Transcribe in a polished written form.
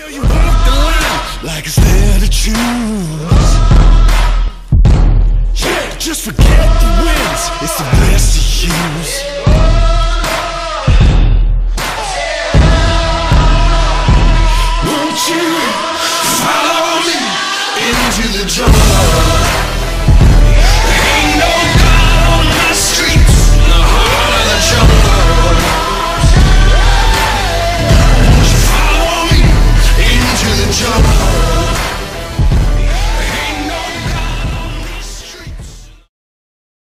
Girl, you walk the line like it's there to choose. Yeah, just forget the wins, it's the best to use. Won't you follow me into the jungle?